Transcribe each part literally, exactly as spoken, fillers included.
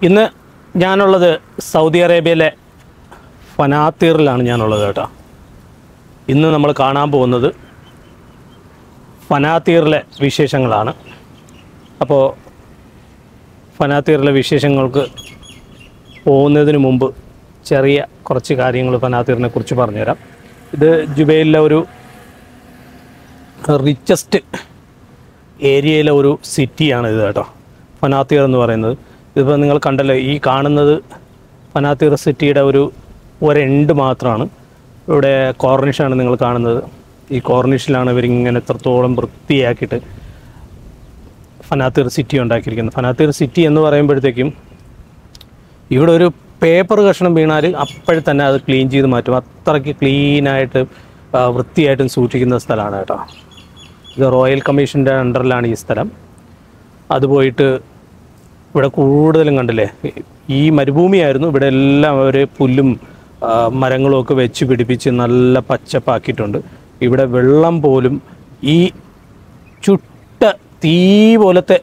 ഇന്ന് ഞാനുള്ളത് സൗദി അറേബ്യയിലെ ഫനാത്തീറിലാണ് ഞാനുള്ളത് കേട്ടോ. ഇന്ന് നമ്മൾ കാണാൻ പോകുന്നത് ഫനാത്തീറിലെ വിശേഷങ്ങളാണ്. അപ്പോൾ ഫനാത്തീറിലെ വിശേഷങ്ങൾക്ക് പോകുന്നതിന് മുമ്പ് ചെറിയ കുറച്ച് കാര്യങ്ങൾ ഫനാത്തീറിനെ കുറിച്ച് പറഞ്ഞുതരാം. ഇത് ജുബൈലിലെ ഒരു റിച്ചസ്റ്റ് ഏരിയയിലെ ഒരു സിറ്റിയാണ് ഇത് കേട്ടോ, ഫനാത്തീർ എന്ന് പറയുന്നത്. ഇതിപ്പോൾ നിങ്ങൾ കണ്ടല്ലോ, ഈ കാണുന്നത് ഫനാത്തീർ സിറ്റിയുടെ ഒരു ഒരെണ്ട് മാത്രമാണ്. ഇവിടെ കോർണിഷാണ് നിങ്ങൾ കാണുന്നത്. ഈ കോർണിഷിലാണ് ഇവരിങ്ങനെ എത്രത്തോളം വൃത്തിയാക്കിയിട്ട് ഫനാത്തീർ സിറ്റി ഉണ്ടാക്കിയിരിക്കുന്നത്. ഫനാത്തീർ സിറ്റി എന്ന് പറയുമ്പോഴത്തേക്കും ഇവിടെ ഒരു പേപ്പർ കഷ്ണം വീണാൽ അപ്പോഴെ തന്നെ അത് ക്ലീൻ ചെയ്ത് മാറ്റും. അത്രയ്ക്ക് ക്ലീനായിട്ട് വൃത്തിയായിട്ടും സൂക്ഷിക്കുന്ന സ്ഥലമാണ് കേട്ടോ. ഇത് റോയൽ കമ്മീഷൻ്റെ അണ്ടറിലാണ് ഈ സ്ഥലം. അത് പോയിട്ട് ഇവിടെ കൂടുതലും കണ്ടില്ലേ, ഈ മരുഭൂമിയായിരുന്നു. ഇവിടെ എല്ലാം ഒരു പുല്ലും മരങ്ങളും ഒക്കെ വെച്ച് പിടിപ്പിച്ച് നല്ല പച്ചപ്പാക്കിയിട്ടുണ്ട്. ഇവിടെ വെള്ളം പോലും ഈ ചുട്ട തീ പോലത്തെ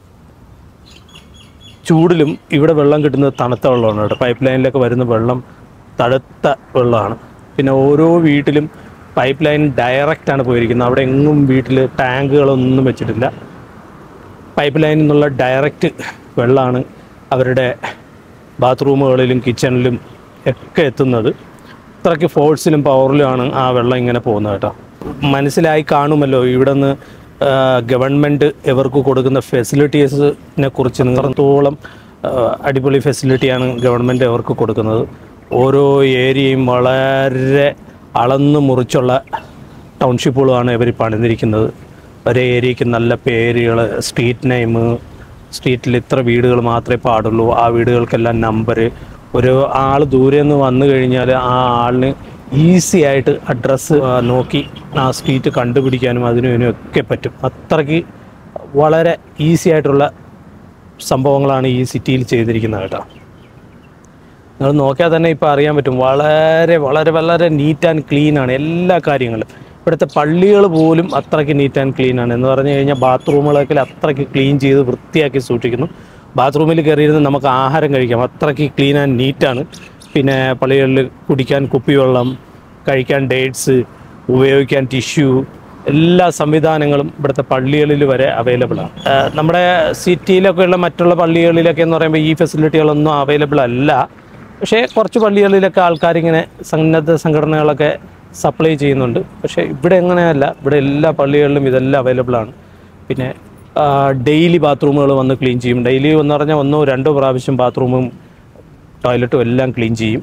ചൂടിലും ഇവിടെ വെള്ളം കിട്ടുന്നത് തണുത്ത വെള്ളമാണ് കേട്ടോ. പൈപ്പ് ലൈനിലൊക്കെ വരുന്ന വെള്ളം തണുത്ത വെള്ളമാണ്. പിന്നെ ഓരോ വീട്ടിലും പൈപ്പ് ലൈൻ ഡയറക്റ്റാണ് പോയിരിക്കുന്നത്. അവിടെ എങ്ങും വീട്ടിൽ ടാങ്കുകളൊന്നും വെച്ചിട്ടില്ല. പൈപ്പ് ലൈനിൽ നിന്നുള്ള ഡയറക്റ്റ് വെള്ളമാണ് അവരുടെ ബാത്റൂമുകളിലും കിച്ചണിലും ഒക്കെ എത്തുന്നത്. അത്രയ്ക്ക് ഫോഴ്സിലും പവറിലുമാണ് ആ വെള്ളം ഇങ്ങനെ പോകുന്നത് കേട്ടോ. മനസ്സിലായി കാണുമല്ലോ ഇവിടെ നിന്ന് ഗവൺമെൻറ് ഇവർക്ക് കൊടുക്കുന്ന ഫെസിലിറ്റീസിനെ കുറിച്ച്. നിങ്ങളത്തോളം അടിപൊളി ഫെസിലിറ്റിയാണ് ഗവൺമെൻറ് ഇവർക്ക് കൊടുക്കുന്നത്. ഓരോ ഏരിയയും വളരെ അളന്ന് മുറിച്ചുള്ള ടൗൺഷിപ്പുകളാണ് ഇവർ പണിതിരിക്കുന്നത്. ഒരേ ഏരിയയ്ക്ക് നല്ല പേരുകൾ, സ്ട്രീറ്റ് നെയിം, സ്ട്രീറ്റിൽ ഇത്ര വീടുകൾ മാത്രമേ പാടുള്ളൂ, ആ വീടുകൾക്കെല്ലാം നമ്പർ. ഒരു ആൾ ദൂരെ നിന്ന് വന്നു കഴിഞ്ഞാൽ ആ ആളിന് ഈസി ആയിട്ട് അഡ്രസ്സ് നോക്കി ആ സ്ട്രീറ്റ് കണ്ടുപിടിക്കാനും അതിനും ഇതിനൊക്കെ പറ്റും. അത്രയ്ക്ക് വളരെ ഈസി ആയിട്ടുള്ള സംഭവങ്ങളാണ് ഈ സിറ്റിയിൽ ചെയ്തിരിക്കുന്നത് കേട്ടോ. നിങ്ങൾ നോക്കിയാൽ തന്നെ ഇപ്പോൾ അറിയാൻ പറ്റും, വളരെ വളരെ വളരെ നീറ്റ് ആൻഡ് ക്ലീനാണ് എല്ലാ കാര്യങ്ങളും. ഇവിടുത്തെ പള്ളികൾ പോലും അത്രയ്ക്ക് നീറ്റ് ആൻഡ് ക്ലീനാണ്. എന്ന് പറഞ്ഞു കഴിഞ്ഞാൽ ബാത്റൂമുകളൊക്കെ അത്രയ്ക്ക് ക്ലീൻ ചെയ്ത് വൃത്തിയാക്കി സൂക്ഷിക്കുന്നു. ബാത്റൂമിൽ കയറിയിരുന്ന് നമുക്ക് ആഹാരം കഴിക്കാം, അത്രയ്ക്ക് ക്ലീൻ ആൻഡ് നീറ്റാണ്. പിന്നെ പള്ളികളിൽ കുടിക്കാൻ കുപ്പിവെള്ളം, കഴിക്കാൻ ഡേറ്റ്സ്, ഉപയോഗിക്കാൻ ടിഷ്യൂ, എല്ലാ സംവിധാനങ്ങളും ഇവിടുത്തെ പള്ളികളിൽ വരെ അവൈലബിളാണ്. നമ്മുടെ സിറ്റിയിലൊക്കെയുള്ള മറ്റുള്ള പള്ളികളിലൊക്കെ എന്ന് പറയുമ്പോൾ ഈ ഫെസിലിറ്റികളൊന്നും അവൈലബിൾ അല്ല. പക്ഷേ കുറച്ച് പള്ളികളിലൊക്കെ ആൾക്കാരിങ്ങനെ സന്നദ്ധ സംഘടനകളൊക്കെ സപ്ലൈ ചെയ്യുന്നുണ്ട്. പക്ഷേ ഇവിടെ എങ്ങനെയല്ല, ഇവിടെ എല്ലാ പള്ളികളിലും ഇതെല്ലാം അവൈലബിളാണ്. പിന്നെ ഡെയിലി ബാത്റൂമുകൾ വന്ന് ക്ലീൻ ചെയ്യും. ഡെയിലി എന്ന് പറഞ്ഞാൽ ഒന്നോ രണ്ടോ പ്രാവശ്യം ബാത്റൂമും ടോയ്ലറ്റും എല്ലാം ക്ലീൻ ചെയ്യും.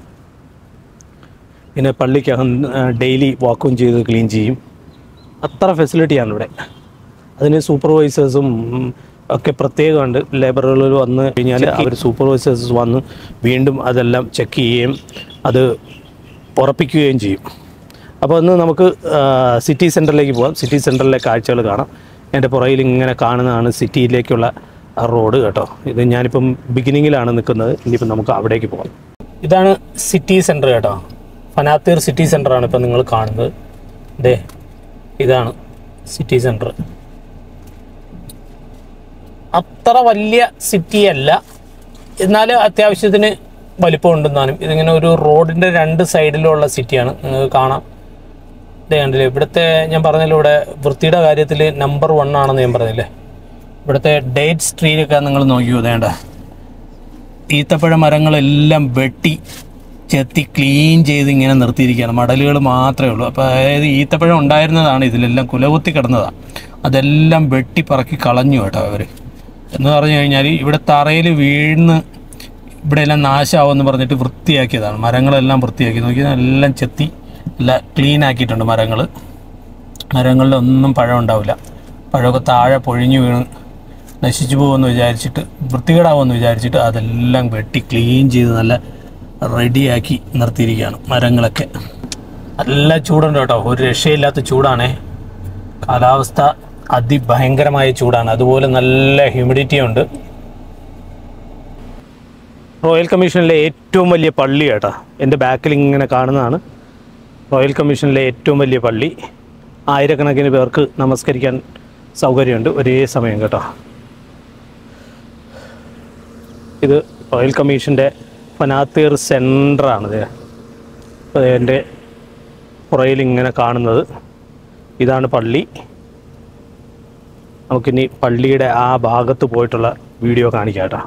പിന്നെ പള്ളിക്കകം ഡെയിലി വാക്യൂം ചെയ്ത് ക്ലീൻ ചെയ്യും. അത്ര ഫെസിലിറ്റിയാണ് ഇവിടെ. അതിന് സൂപ്പർവൈസേഴ്സും ഒക്കെ പ്രത്യേകമുണ്ട്. ലേബറുകളിൽ വന്ന് കഴിഞ്ഞാൽ അവർ സൂപ്പർവൈസേഴ്സ് വന്ന് വീണ്ടും അതെല്ലാം ചെക്ക് ചെയ്യുകയും അത് ഉറപ്പിക്കുകയും ചെയ്യും. അപ്പോൾ ഒന്ന് നമുക്ക് സിറ്റി സെൻറ്ററിലേക്ക് പോകാം. സിറ്റി സെൻറ്ററിലെ കാഴ്ചകൾ കാണാം. എൻ്റെ പുറകിൽ ഇങ്ങനെ കാണുന്നതാണ് സിറ്റിയിലേക്കുള്ള റോഡ് കേട്ടോ. ഇത് ഞാനിപ്പം ബിഗിനിങ്ങിലാണ് നിൽക്കുന്നത്. ഇനിയിപ്പം നമുക്ക് അവിടേക്ക് പോകാം. ഇതാണ് സിറ്റി സെൻറ്റർ കേട്ടോ. ഫനാത്തീർ സിറ്റി സെൻറ്ററാണ് ഇപ്പം നിങ്ങൾ കാണുന്നത്. ദേ ഇതാണ് സിറ്റി സെൻറ്റർ. അത്ര വലിയ സിറ്റിയല്ല, എന്നാലും അത്യാവശ്യത്തിന് വലിപ്പമുണ്ടെന്നാലും. ഇതിങ്ങനെ ഒരു റോഡിൻ്റെ രണ്ട് സൈഡിലുള്ള സിറ്റിയാണ്. നിങ്ങൾക്ക് കാണാം. ഇതേ കണ്ടില്ലേ, ഇവിടുത്തെ ഞാൻ പറഞ്ഞല്ലോ, ഇവിടെ വൃത്തിയുടെ കാര്യത്തിൽ നമ്പർ വൺ ആണെന്ന് ഞാൻ പറഞ്ഞില്ലേ. ഇവിടുത്തെ ഡേറ്റ് ട്രീയൊക്കെ നിങ്ങൾ നോക്കിയോ, വേണ്ട ഈത്തപ്പഴ മരങ്ങളെല്ലാം വെട്ടി ചെത്തി ക്ലീൻ ചെയ്ത് ഇങ്ങനെ നിർത്തിയിരിക്കുകയാണ്. മടലുകൾ മാത്രമേ ഉള്ളൂ. അപ്പോൾ അതായത് ഈത്തപ്പഴം ഉണ്ടായിരുന്നതാണ്, ഇതിലെല്ലാം കുലകുത്തി കിടന്നതാണ്. അതെല്ലാം വെട്ടി പറക്കി കളഞ്ഞു കേട്ടോ അവർ. എന്ന് പറഞ്ഞു കഴിഞ്ഞാൽ ഇവിടെ തറയിൽ വീണ് ഇവിടെ എല്ലാം നാശമാവെന്ന് പറഞ്ഞിട്ട് വൃത്തിയാക്കിയതാണ്. മരങ്ങളെല്ലാം വൃത്തിയാക്കി നോക്കി, എല്ലാം ചെത്തി എല്ലാം ക്ലീൻ ആക്കിയിട്ടുണ്ട്. മരങ്ങൾ മരങ്ങളിലൊന്നും പഴം ഉണ്ടാവില്ല. പഴമൊക്കെ താഴെ പൊഴിഞ്ഞു വീണ് നശിച്ചു പോകുമെന്ന് വിചാരിച്ചിട്ട്, വൃത്തികേടാവുമെന്ന് വിചാരിച്ചിട്ട് അതെല്ലാം വെട്ടി ക്ലീൻ ചെയ്ത് നല്ല റെഡിയാക്കി നിർത്തിയിരിക്കുകയാണ് മരങ്ങളൊക്കെ. നല്ല ചൂടുണ്ട് കേട്ടോ, ഒരു രക്ഷയില്ലാത്ത ചൂടാണേ. കാലാവസ്ഥ അതിഭയങ്കരമായ ചൂടാണ്. അതുപോലെ നല്ല ഹ്യൂമിഡിറ്റി ഉണ്ട്. റോയൽ കമ്മീഷനിലെ ഏറ്റവും വലിയ പള്ളി കേട്ടോ, എൻ്റെ ബാക്കിൽ ഇങ്ങനെ കാണുന്നതാണ് റോയൽ കമ്മീഷനിലെ ഏറ്റവും വലിയ പള്ളി. ആയിരക്കണക്കിന് പേർക്ക് നമസ്കരിക്കാൻ സൗകര്യമുണ്ട് ഒരേ സമയം കേട്ടോ. ഇത് റോയൽ കമ്മീഷൻ്റെ ഫനാത്തീർ സെൻറ്ററാണിത്. അപ്പോൾ എൻ്റെ പുറയിൽ ഇങ്ങനെ കാണുന്നത് ഇതാണ് പള്ളി. നമുക്കിനി പള്ളിയുടെ ആ ഭാഗത്ത് പോയിട്ടുള്ള വീഡിയോ കാണിക്കാം കേട്ടോ.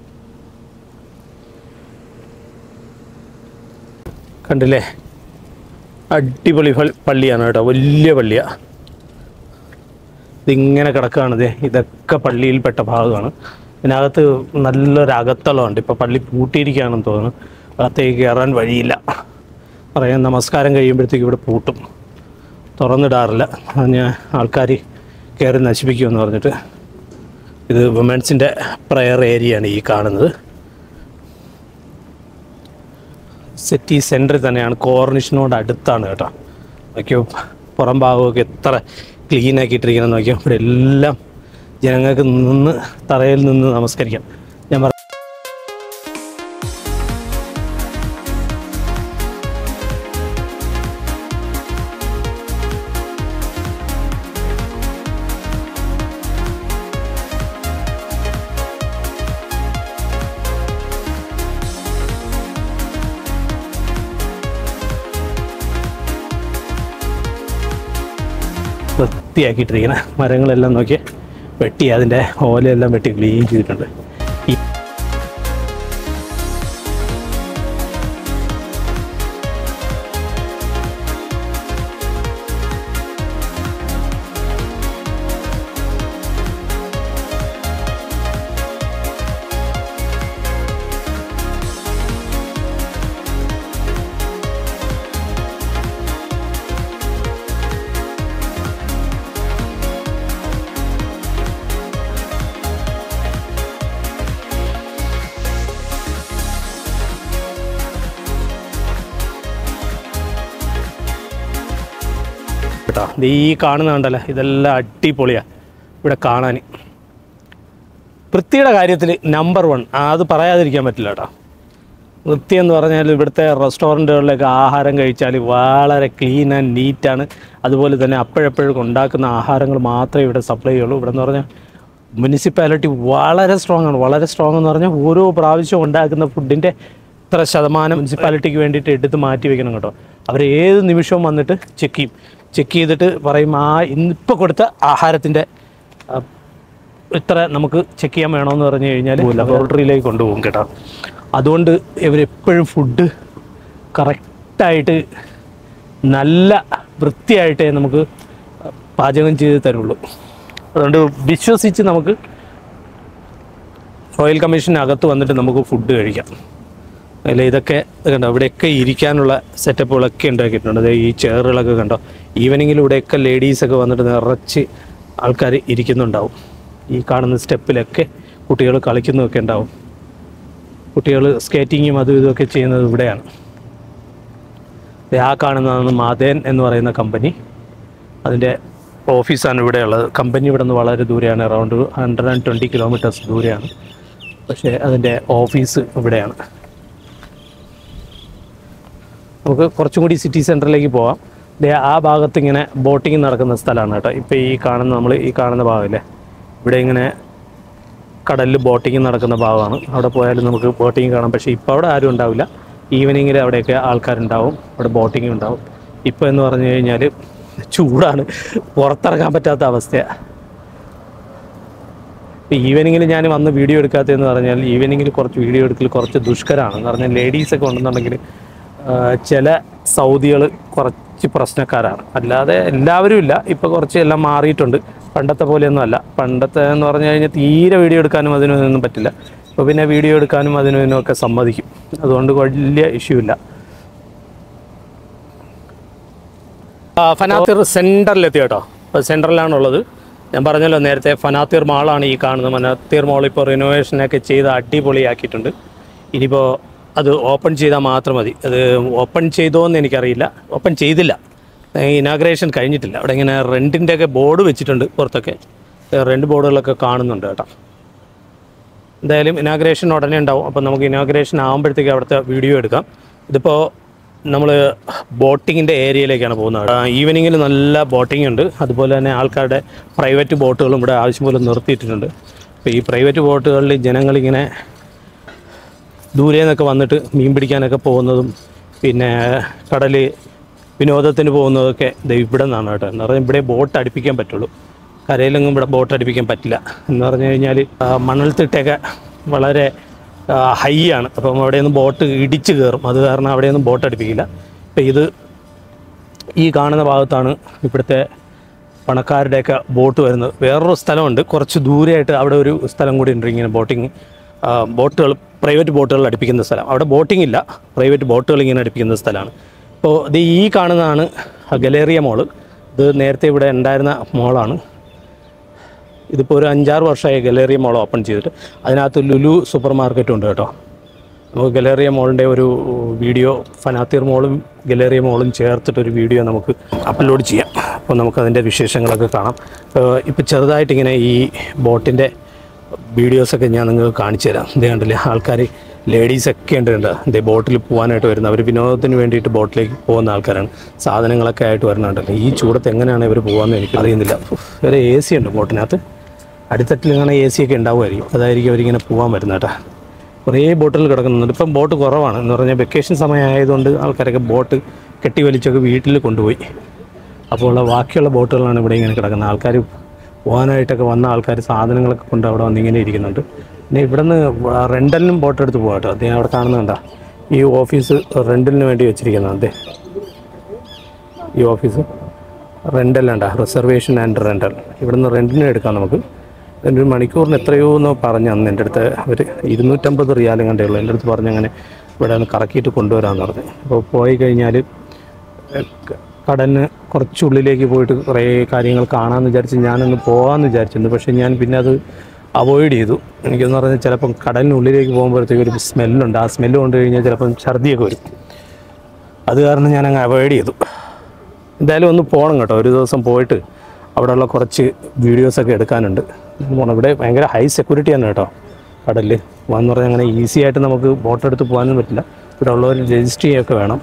കണ്ടില്ലേ, അടിപൊളി പള്ളിയാണ് കേട്ടോ, വലിയ പള്ളിയാണ്. ഇതിങ്ങനെ കിടക്കുകയാണിത്. ഇതൊക്കെ പള്ളിയിൽപ്പെട്ട ഭാഗമാണ്. ഇതിനകത്ത് നല്ലൊരു അകത്തളമുണ്ട്. ഇപ്പോൾ പള്ളി പൂട്ടിയിരിക്കുകയാണെന്ന് തോന്നുന്നു. അകത്തേക്ക് കയറാൻ വഴിയില്ല. പറയാൻ നമസ്കാരം കഴിയുമ്പോഴത്തേക്ക് ഇവിടെ പൂട്ടും, തുറന്നിടാറില്ല. ഞാൻ ആൾക്കാർ കയറി നശിപ്പിക്കുമെന്ന് പറഞ്ഞിട്ട്. ഇത് വുമൻസിൻ്റെ പ്രയർ ഏരിയയാണ് ഈ കാണുന്നത്. സിറ്റി സെൻറ്ററിൽ തന്നെയാണ്, കോർണിഷിനോട് അടുത്താണ് കേട്ടോ. നോക്കിയോ പുറം ഭാഗമൊക്കെ എത്ര ക്ലീൻ ആക്കിയിട്ടിരിക്കണം നോക്കിയോ. ഇവിടെ എല്ലാം ജനങ്ങൾക്ക് നിന്ന് തറയിൽ നിന്ന് നമസ്കരിക്കാം. ഞാൻ പറ വൃത്തിയാക്കിയിട്ടിരിക്കുന്ന മരങ്ങളെല്ലാം നോക്കി വെട്ടി അതിൻ്റെ ഓലയെല്ലാം വെട്ടി ക്ലീൻ ചെയ്തിട്ടുണ്ട്. ഈ കേട്ടോ, ഇത് ഈ കാണുന്ന കണ്ടല്ലോ, ഇതെല്ലാം അടിപൊളിയാണ് ഇവിടെ കാണാൻ. വൃത്തിയുടെ കാര്യത്തിൽ നമ്പർ വൺ, അത് പറയാതിരിക്കാൻ പറ്റില്ല കേട്ടോ. വൃത്തി എന്ന് പറഞ്ഞാൽ ഇവിടുത്തെ റെസ്റ്റോറൻറ്റുകളിലൊക്കെ ആഹാരം കഴിച്ചാൽ വളരെ ക്ലീൻ ആൻഡ് നീറ്റാണ്. അതുപോലെ തന്നെ അപ്പോഴപ്പോഴും ഉണ്ടാക്കുന്ന ആഹാരങ്ങൾ മാത്രമേ ഇവിടെ സപ്ലൈ ചെയ്യുള്ളൂ. ഇവിടെ എന്ന് പറഞ്ഞാൽ മുനിസിപ്പാലിറ്റി വളരെ സ്ട്രോങ് ആണ്. വളരെ സ്ട്രോങ് എന്ന് പറഞ്ഞാൽ ഓരോ പ്രാവശ്യം ഉണ്ടാക്കുന്ന ഫുഡിൻ്റെ ഇത്ര ശതമാനം മുനിസിപ്പാലിറ്റിക്ക് വേണ്ടിയിട്ട് എടുത്ത് മാറ്റി വയ്ക്കണം കേട്ടോ. അവർ ഏത് നിമിഷവും വന്നിട്ട് ചെക്ക് ചെയ്യും. ചെക്ക് ചെയ്തിട്ട് പറയും ആ ഇന്നിപ്പോൾ കൊടുത്ത ആഹാരത്തിൻ്റെ ഇത്ര നമുക്ക് ചെക്ക് ചെയ്യാൻ വേണമെന്ന് പറഞ്ഞു കഴിഞ്ഞാൽ ലബോറട്ടറിയിലേക്ക് കൊണ്ടുപോകും കേട്ടോ. അതുകൊണ്ട് ഇവരെപ്പോഴും ഫുഡ് കറക്റ്റായിട്ട് നല്ല വൃത്തിയായിട്ടേ നമുക്ക് പാചകം ചെയ്ത് തരുള്ളൂ. അതുകൊണ്ട് വിശ്വസിച്ച് നമുക്ക് റോയൽ കമ്മീഷനകത്ത് വന്നിട്ട് നമുക്ക് ഫുഡ് കഴിക്കാം. അല്ല ഇതൊക്കെ കണ്ടോ, ഇവിടെയൊക്കെ ഇരിക്കാനുള്ള സെറ്റപ്പുകളൊക്കെ ഉണ്ടാക്കിയിട്ടുണ്ട്. ഈ ചെയറുകളൊക്കെ കണ്ടോ, ഈവനിങ്ങിൽ ഇവിടെയൊക്കെ ലേഡീസൊക്കെ വന്നിട്ട് നിറച്ച് ആൾക്കാർ ഇരിക്കുന്നുണ്ടാവും. ഈ കാണുന്ന സ്റ്റെപ്പിലൊക്കെ കുട്ടികൾ കളിക്കുന്നതൊക്കെ ഉണ്ടാവും. കുട്ടികൾ സ്കേറ്റിങ്ങും അതും ഇതുമൊക്കെ ചെയ്യുന്നത് ഇവിടെയാണ്. ആ കാണുന്നതാണ് മാതേൻ എന്ന് പറയുന്ന കമ്പനി. അതിൻ്റെ ഓഫീസാണ് ഇവിടെയുള്ളത്. കമ്പനി ഇവിടെ നിന്ന് വളരെ ദൂരെയാണ്, around hundred and twenty kilometres ദൂരെയാണ്. പക്ഷേ അതിൻ്റെ ഓഫീസ് ഇവിടെയാണ്. നമുക്ക് കുറച്ചും കൂടി സിറ്റി സെൻറ്ററിലേക്ക് പോകാം. ആ ഭാഗത്ത് ഇങ്ങനെ ബോട്ടിങ് നടക്കുന്ന സ്ഥലമാണ് കേട്ടോ. ഇപ്പോൾ ഈ കാണുന്ന നമ്മൾ ഈ കാണുന്ന ഭാഗമില്ലേ, ഇവിടെ ഇങ്ങനെ കടലിൽ ബോട്ടിങ് നടക്കുന്ന ഭാഗമാണ്. അവിടെ പോയാലും നമുക്ക് ബോട്ടിങ് കാണാം. പക്ഷേ ഇപ്പോൾ അവിടെ ആരും ഉണ്ടാവില്ല. ഈവനിങ്ങിൽ അവിടെയൊക്കെ ആൾക്കാരുണ്ടാവും, അവിടെ ബോട്ടിങ് ഉണ്ടാവും. ഇപ്പോൾ എന്ന് പറഞ്ഞു കഴിഞ്ഞാൽ ചൂടാണ്, പുറത്തിറങ്ങാൻ പറ്റാത്ത അവസ്ഥയാണ്. ഈവനിങ്ങിൽ ഞാൻ വന്ന് വീഡിയോ എടുക്കാത്തതെന്ന് പറഞ്ഞാൽ ഈവനിങ്ങിൽ കുറച്ച് വീഡിയോ എടുക്കൽ കുറച്ച് ദുഷ്കരമാണ്. എന്ന് പറഞ്ഞാൽ ലേഡീസൊക്കെ ഉണ്ടെന്നുണ്ടെങ്കിൽ ചില സൗദികൾ കുറച്ച് പ്രശ്നക്കാരാണ്. അല്ലാതെ എല്ലാവരും ഇല്ല, ഇപ്പോൾ കുറച്ച് എല്ലാം മാറിയിട്ടുണ്ട്. പണ്ടത്തെ പോലെയൊന്നും അല്ല. പണ്ടത്തെ എന്ന് പറഞ്ഞു കഴിഞ്ഞാൽ തീരെ വീഡിയോ എടുക്കാനും അതിനൊന്നും പറ്റില്ല. ഇപ്പോൾ പിന്നെ വീഡിയോ എടുക്കാനും അതിനും ഇതിനൊക്കെ സമ്മതിക്കും. അതുകൊണ്ട് വലിയ ഇഷ്യൂ ഇല്ല. ഫനാത്തീർ സെൻറ്ററിലെത്തി കേട്ടോ. അപ്പോൾ സെൻറ്ററിലാണുള്ളത്. ഞാൻ പറഞ്ഞല്ലോ നേരത്തെ, ഫനാത്തീർ മാളാണ് ഈ കാണുന്നത്. ഫനാത്തീർ മാൾ ഇപ്പോൾ റിനോവേഷനൊക്കെ ചെയ്ത് അടിപൊളിയാക്കിയിട്ടുണ്ട്. ഇനിയിപ്പോൾ അത് ഓപ്പൺ ചെയ്താൽ മാത്രം മതി. അത് ഓപ്പൺ ചെയ്തോ എന്ന് എനിക്കറിയില്ല. ഓപ്പൺ ചെയ്തില്ല, ഇനാഗ്രേഷൻ കഴിഞ്ഞിട്ടില്ല. അവിടെ ഇങ്ങനെ റെൻറ്റിൻ്റെ ഒക്കെ ബോർഡ് വെച്ചിട്ടുണ്ട്. പുറത്തൊക്കെ റെൻറ്റ് ബോർഡുകളൊക്കെ കാണുന്നുണ്ട് കേട്ടോ. എന്തായാലും ഇനാഗ്രേഷൻ ഉടനെ ഉണ്ടാവും. അപ്പോൾ നമുക്ക് ഇനാഗ്രേഷൻ ആകുമ്പോഴത്തേക്ക് അവിടുത്തെ വീഡിയോ എടുക്കാം. ഇതിപ്പോൾ നമ്മൾ ബോട്ടിങ്ങിൻ്റെ ഏരിയയിലേക്കാണ് പോകുന്നത്. ഈവനിങ്ങിൽ നല്ല ബോട്ടിംഗ് ഉണ്ട്. അതുപോലെ തന്നെ ആൾക്കാരുടെ പ്രൈവറ്റ് ബോട്ടുകളും ഇവിടെ ആവശ്യം പോലെ നിർത്തിയിട്ടുണ്ട്. അപ്പോൾ ഈ പ്രൈവറ്റ് ബോട്ടുകളിൽ ജനങ്ങളിങ്ങനെ ദൂരെ നിന്നൊക്കെ വന്നിട്ട് മീൻ പിടിക്കാനൊക്കെ പോകുന്നതും പിന്നെ കടൽ വിനോദത്തിന് പോകുന്നതൊക്കെ ഇത് ഇവിടെ നിന്നാണ് കേട്ടോ. എന്ന് പറഞ്ഞാൽ ഇവിടെ ബോട്ട് അടുപ്പിക്കാൻ പറ്റുള്ളൂ, കരയിലെങ്ങും ഇവിടെ ബോട്ട് അടുപ്പിക്കാൻ പറ്റില്ല. എന്ന് പറഞ്ഞു കഴിഞ്ഞാൽ മണൽത്തിട്ടൊക്കെ വളരെ ഹൈ ആണ്, അപ്പം അവിടെയൊന്നും ബോട്ട് ഇടിച്ച് കയറും. അത് കാരണം അവിടെയൊന്നും ബോട്ട് അടുപ്പിക്കില്ല. ഇപ്പം ഇത് ഈ കാണുന്ന ഭാഗത്താണ് ഇവിടുത്തെ പണക്കാരുടെയൊക്കെ ബോട്ട് വരുന്നത്. വേറൊരു സ്ഥലമുണ്ട് കുറച്ച് ദൂരെയായിട്ട്, അവിടെ ഒരു സ്ഥലം കൂടി ഉണ്ട് ഇങ്ങനെ ബോട്ടിങ് ബോട്ടുകൾ, പ്രൈവറ്റ് ബോട്ടുകൾ അടുപ്പിക്കുന്ന സ്ഥലം. അവിടെ ബോട്ടിംഗ് ഇല്ല, പ്രൈവറ്റ് ബോട്ടുകൾ ഇങ്ങനെ അടുപ്പിക്കുന്ന സ്ഥലമാണ്. അപ്പോൾ ഇത് ഈ കാണുന്നതാണ് ഗലേറിയ മോള്. ഇത് നേരത്തെ ഇവിടെ ഉണ്ടായിരുന്ന മോളാണ്. ഇതിപ്പോൾ ഒരു അഞ്ചാറ് വർഷമായി ഗലേറിയ മോൾ ഓപ്പൺ ചെയ്തിട്ട്. അതിനകത്ത് ലുലു സൂപ്പർ മാർക്കറ്റും ഉണ്ട് കേട്ടോ. നമുക്ക് ഗലേറിയ മോളിൻ്റെ ഒരു വീഡിയോ, ഫനാത്തിർ മോളും ഗലേറിയ മോളും ചേർത്തിട്ടൊരു വീഡിയോ നമുക്ക് അപ്ലോഡ് ചെയ്യാം. അപ്പോൾ നമുക്കതിൻ്റെ വിശേഷങ്ങളൊക്കെ കാണാം. ഇപ്പോൾ ചെറുതായിട്ടിങ്ങനെ ഈ ബോട്ടിൻ്റെ വീഡിയോസൊക്കെ ഞാൻ നിങ്ങൾക്ക് കാണിച്ചു തരാം. ഇത് കണ്ടില്ലേ, ആൾക്കാർ ലേഡീസൊക്കെ ഉണ്ട് ഉണ്ട് ഇതേ ബോട്ടിൽ പോകാനായിട്ട് വരുന്നത്. അവർ വിനോദത്തിന് വേണ്ടിയിട്ട് ബോട്ടിലേക്ക് പോകുന്ന ആൾക്കാരാണ്, സാധനങ്ങളൊക്കെ ആയിട്ട് വരുന്നുണ്ടല്ലോ. ഈ ചൂടത്ത് എങ്ങനെയാണ് ഇവർ പോകാമെന്ന് എനിക്ക് അറിയുന്നില്ല. വേറെ എ സി ഉണ്ട് ബോട്ടിനകത്ത്, അടിത്തട്ടിൽ ഇങ്ങനെ എ സി ഒക്കെ ഉണ്ടാവുമായിരിക്കും, അതായിരിക്കും അവരിങ്ങനെ പോകാൻ വരുന്നത് കേട്ടോ. കുറേ ബോട്ടുകൾ കിടക്കുന്നുണ്ട്. ഇപ്പം ബോട്ട് കുറവാണ്, എന്ന് പറഞ്ഞാൽ വെക്കേഷൻ സമയമായതുകൊണ്ട് ആൾക്കാരൊക്കെ ബോട്ട് കെട്ടി വലിച്ചൊക്കെ വീട്ടിൽ കൊണ്ടുപോയി. അപ്പോൾ ബാക്കിയുള്ള ബോട്ടുകളാണ് ഇവിടെ ഇങ്ങനെ കിടക്കുന്നത്. ആൾക്കാർ പോകാനായിട്ടൊക്കെ വന്ന ആൾക്കാർ സാധനങ്ങളൊക്കെ കൊണ്ട് അവിടെ വന്നിങ്ങനെ ഇരിക്കുന്നുണ്ട്. പിന്നെ ഇവിടെ നിന്ന് റെൻ്റലിനും ബോട്ട് എടുത്ത് പോകാം കേട്ടോ. അദ്ദേഹം അവിടെ കാണുന്നുണ്ടോ, ഈ ഓഫീസ് റെൻ്റലിന് വേണ്ടി വെച്ചിരിക്കുന്നത്. അതെ, ഈ ഓഫീസ് റെൻ്റലുണ്ടോ, റിസർവേഷൻ ആൻഡ് റെൻ്റൽ. ഇവിടെ നിന്ന് റെൻറ്റിന് എടുക്കാം നമുക്ക്. ഒരു മണിക്കൂറിന് എത്രയോ എന്ന് പറഞ്ഞു അന്ന് എൻ്റെ അടുത്ത് അവർ ഇരുന്നൂറ്റമ്പത് റിയാലും കണ്ടേ ഉള്ളൂ. എൻ്റെ അടുത്ത് പറഞ്ഞ് അങ്ങനെ ഇവിടെ ഒന്ന് കറക്കിയിട്ട് കൊണ്ടുവരാമെന്ന് പറഞ്ഞു. അപ്പോൾ പോയി കഴിഞ്ഞാൽ കടലിന് കുറച്ചുള്ളിലേക്ക് പോയിട്ട് കുറേ കാര്യങ്ങൾ കാണാമെന്ന് വിചാരിച്ച് ഞാനൊന്ന് പോകാമെന്ന് വിചാരിച്ചിരുന്നു. പക്ഷേ ഞാൻ പിന്നെ അത് അവോയ്ഡ് ചെയ്തു. എനിക്കെന്ന് പറഞ്ഞാൽ ചിലപ്പം കടലിനുള്ളിലേക്ക് പോകുമ്പോഴത്തേക്ക് ഒരു സ്മെല്ലുണ്ട്. ആ സ്മെല്ല് കൊണ്ട് കഴിഞ്ഞാൽ ചിലപ്പം ഛർദിയൊക്കെ വരും. അത് കാരണം ഞാൻ അങ്ങ് അവോയ്ഡ് ചെയ്തു. എന്തായാലും ഒന്ന് പോകണം കേട്ടോ, ഒരു ദിവസം പോയിട്ട് അവിടെയുള്ള കുറച്ച് വീഡിയോസൊക്കെ എടുക്കാനുണ്ട്. ഇവിടെ ഭയങ്കര ഹൈ സെക്യൂരിറ്റിയാണ് കേട്ടോ കടലിൽ. എന്ന് പറഞ്ഞാൽ അങ്ങനെ ഈസി ആയിട്ട് നമുക്ക് ബോട്ടെടുത്ത് പോകാനൊന്നും പറ്റില്ല. ഇവിടെ ഉള്ളവർ രജിസ്റ്റർ ചെയ്യുകയൊക്കെ വേണം.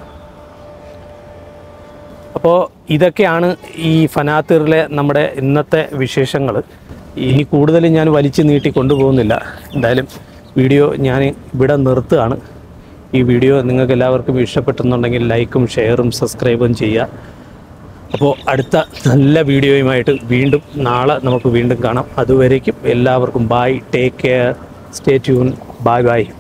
അപ്പോൾ ഇതൊക്കെയാണ് ഈ ഫനാത്തിറിലെ നമ്മുടെ ഇന്നത്തെ വിശേഷങ്ങൾ. ഇനി കൂടുതൽ ഞാൻ വലിച്ചു നീട്ടി കൊണ്ടുപോകുന്നില്ല. എന്തായാലും വീഡിയോ ഞാൻ ഇവിടെ നിർത്തുകയാണ്. ഈ വീഡിയോ നിങ്ങൾക്ക് എല്ലാവർക്കും ഇഷ്ടപ്പെട്ടെന്നുണ്ടെങ്കിൽ ലൈക്കും ഷെയറും സബ്സ്ക്രൈബും ചെയ്യുക. അപ്പോൾ അടുത്ത നല്ല വീഡിയോയുമായിട്ട് വീണ്ടും നാളെ നമുക്ക് വീണ്ടും കാണാം. അതുവരേക്കും എല്ലാവർക്കും bye, take care, stay tune, bye by.